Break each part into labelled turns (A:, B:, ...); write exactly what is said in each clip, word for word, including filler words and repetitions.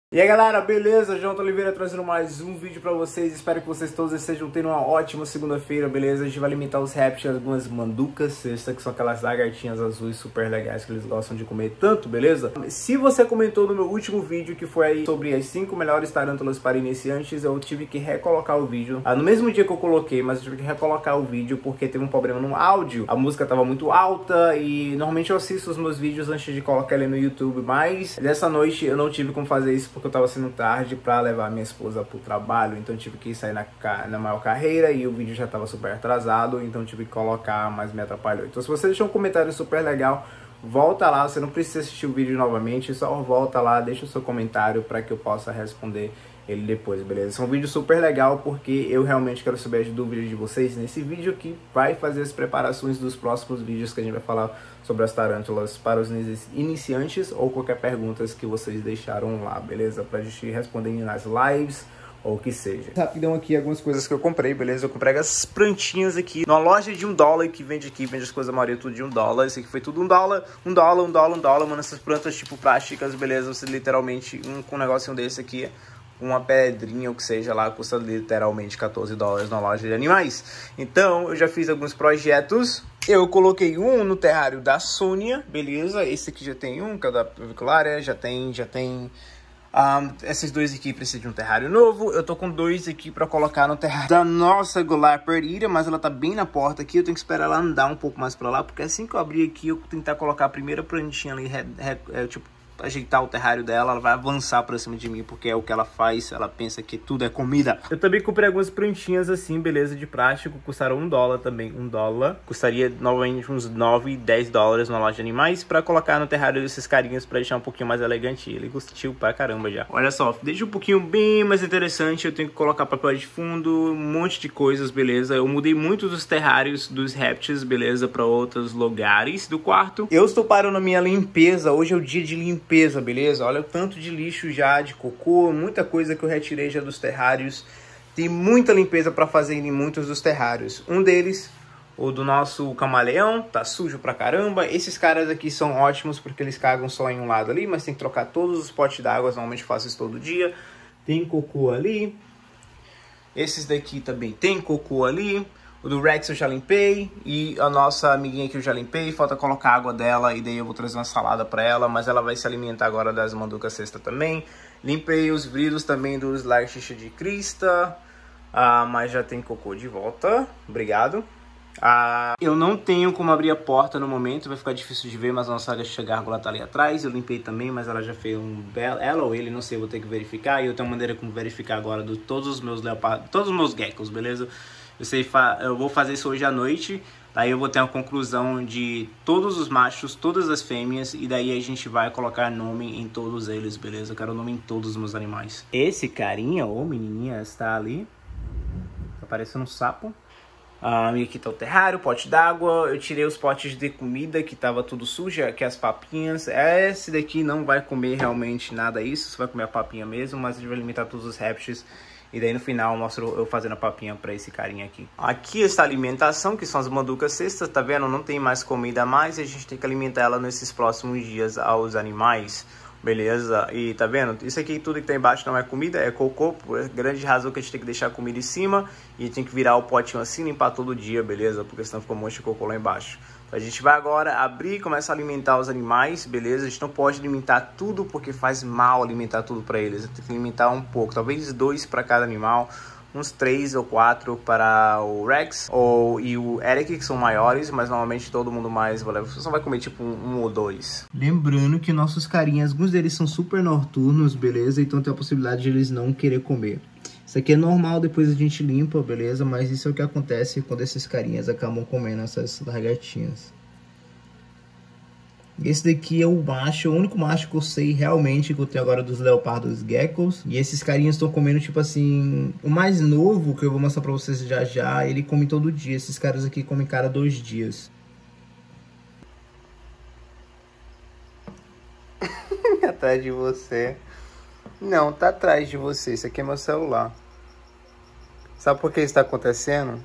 A: E aí galera, beleza? João Oliveira trazendo mais um vídeo pra vocês. Espero que vocês todos estejam tendo uma ótima segunda-feira, beleza? A gente vai alimentar os répteis, algumas manducas cesta, que são aquelas lagartinhas azuis super legais que eles gostam de comer tanto, beleza? Se você comentou no meu último vídeo, que foi aí sobre as cinco melhores tarântulas para iniciantes, eu tive que recolocar o vídeo. Ah, no mesmo dia que eu coloquei, mas eu tive que recolocar o vídeo porque teve um problema no áudio. A música tava muito alta e normalmente eu assisto os meus vídeos antes de colocar ele no YouTube, mas dessa noite eu não tive como fazer isso porque eu tava sendo tarde pra levar minha esposa pro trabalho, então eu tive que sair na, na maior carreira e o vídeo já tava super atrasado, então eu tive que colocar, mas me atrapalhou. Então se você deixou um comentário super legal, volta lá, você não precisa assistir o vídeo novamente, só volta lá, deixa o seu comentário pra que eu possa responder ele depois, beleza? Esse é um vídeo super legal porque eu realmente quero saber as dúvidas de vocês nesse vídeo que vai fazer as preparações dos próximos vídeos que a gente vai falar sobre as tarântulas para os iniciantes ou qualquer pergunta que vocês deixaram lá, beleza? Pra gente responder nas lives ou o que seja. Rapidão aqui, algumas coisas que eu comprei, beleza? Eu comprei as plantinhas aqui numa loja de um dólar que vende aqui, vende as coisas, a maioria tudo de um dólar. Esse aqui foi tudo um dólar, um dólar, um dólar, um dólar, mano. Essas plantas tipo plásticas, beleza? Você literalmente, um, com um negocinho desse aqui, uma pedrinha ou que seja lá, custa literalmente quatorze dólares na loja de animais. Então, eu já fiz alguns projetos. Eu coloquei um no terrário da Sônia, beleza? Esse aqui já tem um, que é da Vicularia, já tem, já tem... Um, esses dois aqui precisam de um terrário novo. Eu tô com dois aqui pra colocar no terrário da nossa Golar Perdida, mas ela tá bem na porta aqui. Eu tenho que esperar ela andar um pouco mais pra lá, porque assim que eu abrir aqui, eu vou tentar colocar a primeira plantinha ali, re, re, é, tipo, ajeitar o terrário dela, ela vai avançar pra cima de mim, porque é o que ela faz, ela pensa que tudo é comida. Eu também comprei algumas plantinhas assim, beleza, de plástico, custaram um dólar também, um dólar. Custaria novamente uns nove, dez dólares na loja de animais, pra colocar no terrário desses carinhas, pra deixar um pouquinho mais elegante. Ele gostou pra caramba já. Olha só, deixa um pouquinho bem mais interessante, eu tenho que colocar papel de fundo, um monte de coisas, beleza. Eu mudei muito dos terrários dos répteis, beleza, pra outros lugares do quarto. Eu estou parando a minha limpeza, hoje é o dia de limpeza. Limpeza, beleza? Olha o tanto de lixo já, de cocô, muita coisa que eu retirei já dos terrários. Tem muita limpeza para fazer em muitos dos terrários. Um deles, o do nosso camaleão, tá sujo pra caramba. Esses caras aqui são ótimos porque eles cagam só em um lado ali, mas tem que trocar todos os potes d'água, normalmente faço isso todo dia. Tem cocô ali. Esses daqui também tem cocô ali. O do Rex eu já limpei, e a nossa amiguinha aqui eu já limpei, falta colocar água dela, e daí eu vou trazer uma salada pra ela, mas ela vai se alimentar agora das manducas cesta também. Limpei os vidros também dos lagartixa de crista, ah, mas já tem cocô de volta, obrigado. Ah, eu não tenho como abrir a porta no momento, vai ficar difícil de ver, mas a nossa lagartixa gárgula tá ali atrás. Eu limpei também, mas ela já fez um belo, ela ou ele, não sei, vou ter que verificar, e eu tenho uma maneira como verificar agora de todos os meus leopardos, todos os meus geckos, beleza? Eu, sei, eu vou fazer isso hoje à noite, daí eu vou ter uma conclusão de todos os machos, todas as fêmeas, e daí a gente vai colocar nome em todos eles, beleza? Eu quero nome em todos os meus animais. Esse carinha ou menininha está ali, tá parecendo um sapo. Ah, e aqui tá o terrário, pote d'água. Eu tirei os potes de comida que tava tudo sujo, aqui as papinhas. Esse daqui não vai comer realmente nada isso, só vai comer a papinha mesmo, mas a gente vai alimentar todos os répteis. E daí no final eu mostro eu fazendo a papinha pra esse carinha aqui. Aqui está a alimentação, que são as manducas cestas, tá vendo? Não tem mais comida a mais, e a gente tem que alimentar ela nesses próximos dias aos animais, beleza? E tá vendo? Isso aqui tudo que tá embaixo não é comida, é cocô, por grande razão que a gente tem que deixar a comida em cima e tem que virar o potinho assim, limpar todo dia, beleza? Porque senão fica um monte de cocô lá embaixo. A gente vai agora abrir e começar a alimentar os animais, beleza? A gente não pode alimentar tudo porque faz mal alimentar tudo para eles. Tem que alimentar um pouco, talvez dois para cada animal, uns três ou quatro para o Rex ou, e o Eric, que são maiores, mas normalmente todo mundo mais você só vai comer tipo um, um ou dois. Lembrando que nossos carinhas, alguns deles são super noturnos, beleza? Então tem a possibilidade de eles não querer comer. Isso aqui é normal, depois a gente limpa, beleza? Mas isso é o que acontece quando esses carinhas acabam comendo essas lagartinhas. Esse daqui é o macho, o único macho que eu sei realmente que eu tenho agora dos leopardos geckos. E esses carinhas estão comendo tipo assim... O mais novo, que eu vou mostrar pra vocês já já, ele come todo dia. Esses caras aqui comem cada dois dias. Atrás de você... Não, tá atrás de você. Isso aqui é meu celular. Sabe por que isso tá acontecendo?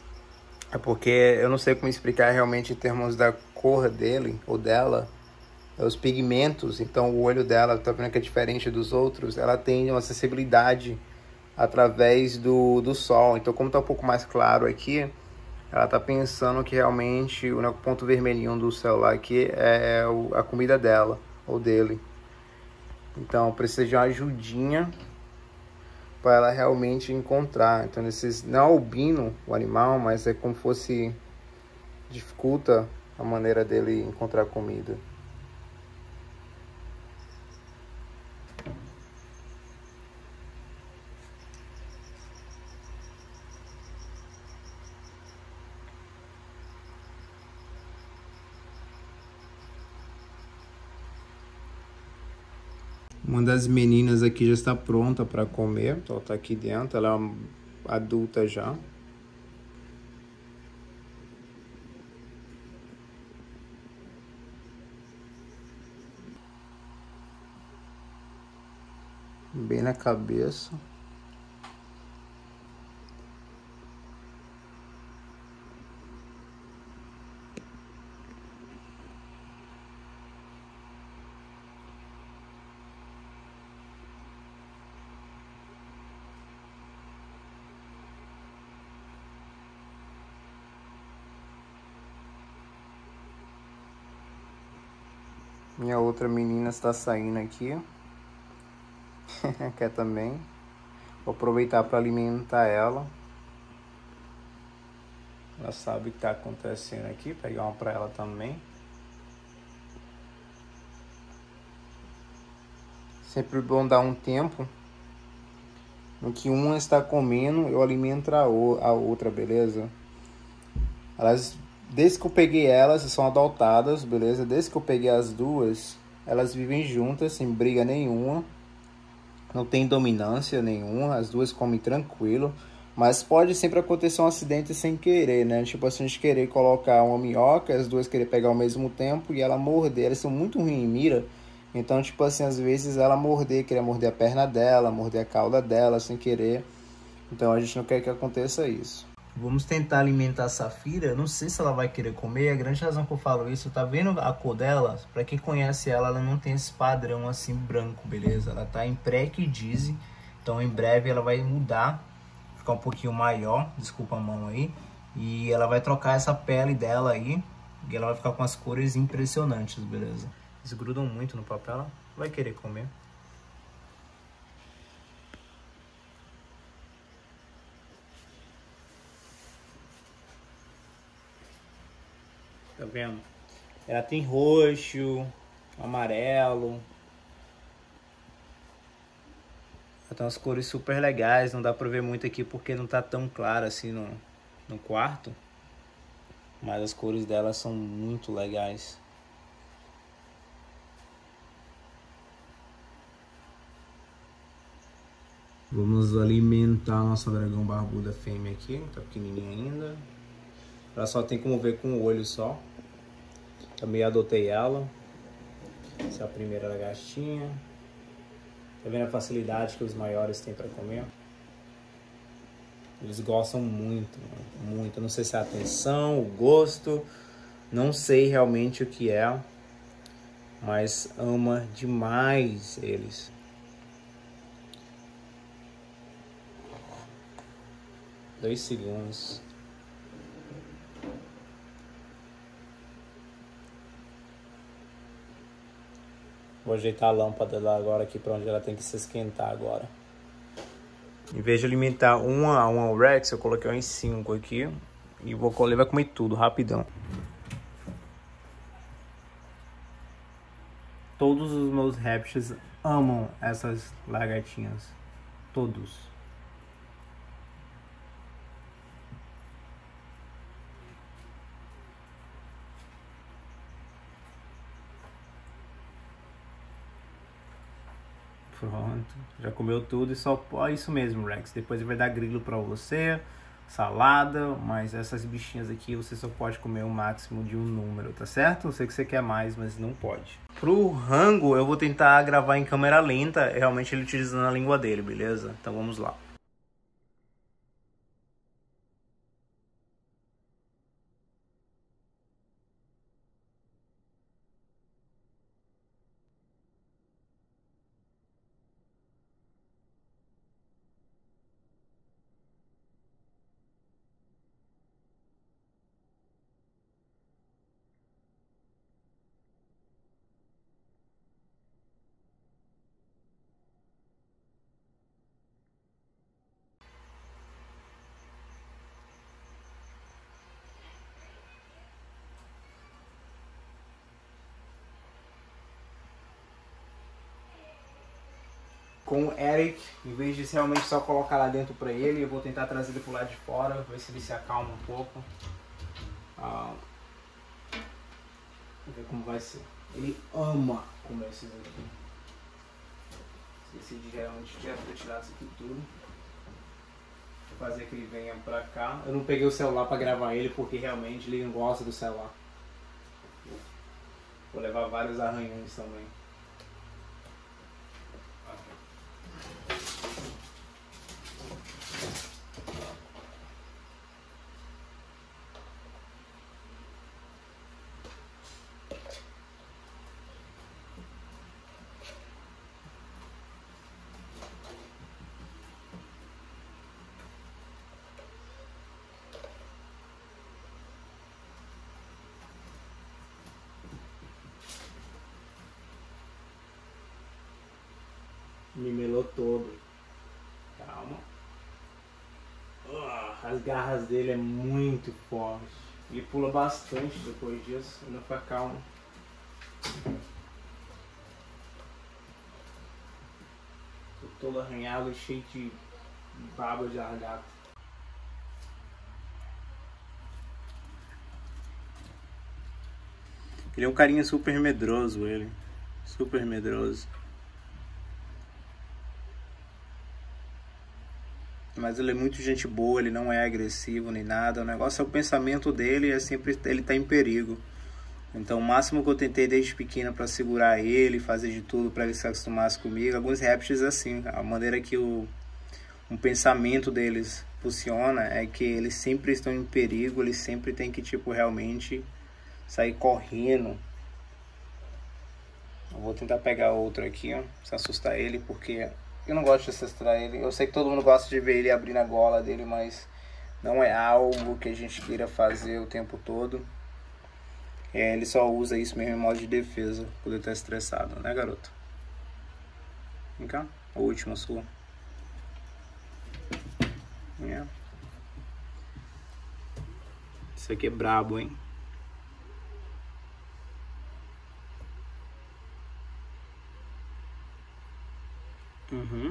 A: É porque eu não sei como explicar realmente em termos da cor dele ou dela. os pigmentos, então o olho dela, tá vendo que é diferente dos outros, ela tem uma sensibilidade através do, do sol. Então, como tá um pouco mais claro aqui, ela tá pensando que realmente o único ponto vermelhinho do celular aqui é a comida dela, ou dele. Então, precisa de uma ajudinha para ela realmente encontrar. Então, esses, não é albino o animal, mas é como fosse dificulta a maneira dele encontrar comida. Uma das meninas aqui já está pronta para comer. Ela está aqui dentro, ela é uma adulta já. Bem na cabeça. Minha outra menina está saindo aqui. Quer também. Vou aproveitar para alimentar ela. Ela sabe o que está acontecendo aqui. Pegar uma para ela também. Sempre bom dar um tempo no que uma está comendo, eu alimento a outra, beleza? Elas, desde que eu peguei elas, são adotadas, beleza? Desde que eu peguei as duas, elas vivem juntas, sem briga nenhuma. Não tem dominância nenhuma, as duas comem tranquilo. Mas pode sempre acontecer um acidente sem querer, né? Tipo assim, a gente querer colocar uma minhoca, as duas querer pegar ao mesmo tempo e ela morder. Elas são muito ruins em mira. Então, tipo assim, às vezes ela morder, querer morder a perna dela, morder a cauda dela sem querer. Então a gente não quer que aconteça isso. Vamos tentar alimentar a Safira. Não sei se ela vai querer comer. A grande razão que eu falo isso, tá vendo a cor dela? Pra quem conhece ela, ela não tem esse padrão assim branco, beleza? Ela tá em pré-equidise. Então em breve ela vai mudar, ficar um pouquinho maior, desculpa a mão aí. E ela vai trocar essa pele dela aí. E ela vai ficar com as cores impressionantes, beleza? Eles grudam muito no papel, ela vai querer comer. Tá vendo? Ela tem roxo, amarelo. Ela tem umas cores super legais. Não dá pra ver muito aqui porque não tá tão claro assim no, no quarto. Mas as cores dela são muito legais. Vamos alimentar a nossa dragão barbuda fêmea aqui. Tá pequenininha ainda. Ela só tem como ver com o olho só. Também adotei ela. Essa é a primeira lagartinha. Tá vendo a facilidade que os maiores têm para comer? Eles gostam muito, muito. Eu não sei se é a atenção, o gosto. Não sei realmente o que é. Mas ama demais eles. Dois segundos. Vou ajeitar a lâmpada dela agora aqui para onde ela tem que se esquentar agora. Em vez de alimentar uma a uma Rex, eu coloquei uns cinco aqui. E vou colher, vai comer tudo, rapidão. Todos os meus répteis amam essas lagartinhas. Todos. Pronto, já comeu tudo e só ó, isso mesmo, Rex. Depois vai dar grilo pra você, salada, mas essas bichinhas aqui você só pode comer o máximo de um número, tá certo? Eu sei que você quer mais, mas não pode. Pro rango, eu vou tentar gravar em câmera lenta, realmente ele utilizando a língua dele, beleza? Então vamos lá. com o Eric, em vez de realmente só colocar lá dentro pra ele, eu vou tentar trazer ele pro lado de fora, ver se ele se acalma um pouco. Ah, vamos ver como vai ser. Ele ama comer esses aqui. Esqueci de realmente tirar isso aqui tudo. Vou fazer que ele venha pra cá. Eu não peguei o celular pra gravar ele porque realmente ele não gosta do celular. Vou levar vários arranhões também. Me melou todo. Calma. Uh, as garras dele é muito forte. Ele pula bastante depois disso. Ainda fica calmo. Tô todo arranhado e cheio de baba de largato. Ele é um carinha super medroso, ele. Super medroso. Mas ele é muito gente boa, ele não é agressivo nem nada. O negócio é o pensamento dele, é sempre ele tá em perigo. Então o máximo que eu tentei desde pequeno para segurar ele, fazer de tudo para ele se acostumasse comigo. Alguns répteis assim, a maneira que o um pensamento deles funciona é que eles sempre estão em perigo, eles sempre tem que tipo realmente sair correndo. Eu vou tentar pegar outro aqui, ó, se assustar ele, porque eu não gosto de assustar ele. Eu sei que todo mundo gosta de ver ele abrindo a gola dele, mas não é algo que a gente queira fazer o tempo todo. É, ele só usa isso mesmo em modo de defesa, quando ele tá estressado, né, garoto? Vem cá, o último sua. É. Isso aqui é brabo, hein? Uhum.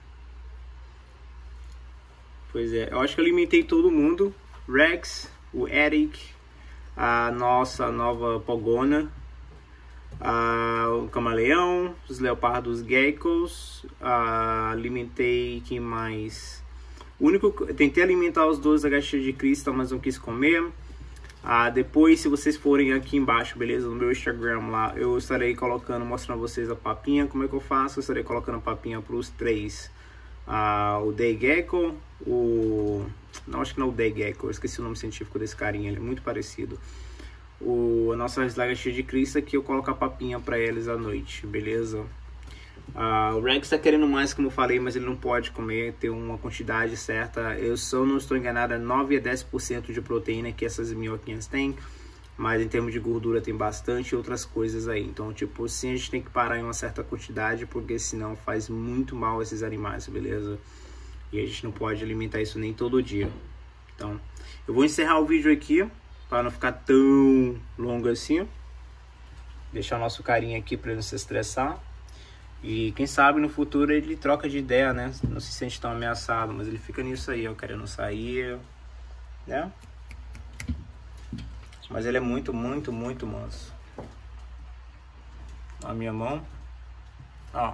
A: Pois é, eu acho que eu alimentei todo mundo. Rex, o Eric, a nossa nova Pogona, a, o camaleão, os leopardos geckos, a, alimentei quem mais? O único, tentei alimentar os dois agachas de cristal, mas não quis comer. Ah, depois, se vocês forem aqui embaixo, beleza, no meu Instagram lá, eu estarei colocando, mostrando a vocês a papinha, como é que eu faço. Eu estarei colocando a papinha para os três. Ah, o Day Gecko, o... não, acho que não é o Day Gecko, eu esqueci o nome científico desse carinha, ele é muito parecido. O, a nossa lagartixa de cristal, que eu coloco a papinha para eles à noite, beleza? Ah, o Rex tá querendo mais, como eu falei, mas ele não pode comer, ter uma quantidade certa. Eu só não estou enganado, é nove a dez por cento de proteína que essas minhoquinhas têm, mas em termos de gordura tem bastante outras coisas aí. Então, tipo, sim, a gente tem que parar em uma certa quantidade, porque senão faz muito mal a esses animais, beleza? E a gente não pode alimentar isso nem todo dia. Então, eu vou encerrar o vídeo aqui, para não ficar tão longo assim. Deixar o nosso carinha aqui para ele não se estressar. E quem sabe no futuro ele troca de ideia, né? Não se sente tão ameaçado, mas ele fica nisso aí, ó, querendo sair, né? Mas ele é muito, muito, muito manso. A minha mão, ó,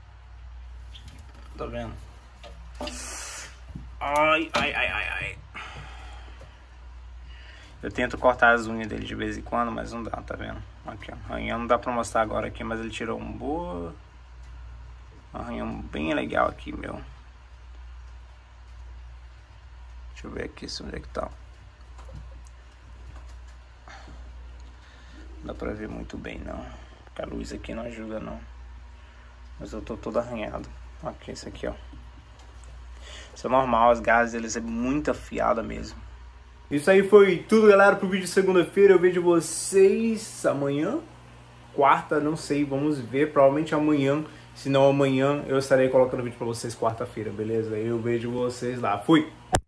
A: tá vendo? Ai, ai, ai, ai, ai. Eu tento cortar as unhas dele de vez em quando, mas não dá, tá vendo? Aqui, ó, arranhão não dá pra mostrar agora aqui, mas ele tirou um boa... arranhão bem legal aqui, meu. Deixa eu ver aqui onde é que tá. Não dá pra ver muito bem, não. Porque a luz aqui não ajuda, não. Mas eu tô todo arranhado. Aqui, esse aqui, ó. Isso é normal, as garras deles é muito afiada mesmo. Isso aí foi tudo, galera, pro vídeo de segunda-feira. Eu vejo vocês amanhã. Quarta, não sei, vamos ver. Provavelmente amanhã. Se não amanhã, eu estarei colocando vídeo pra vocês quarta-feira, beleza? Eu vejo vocês lá. Fui!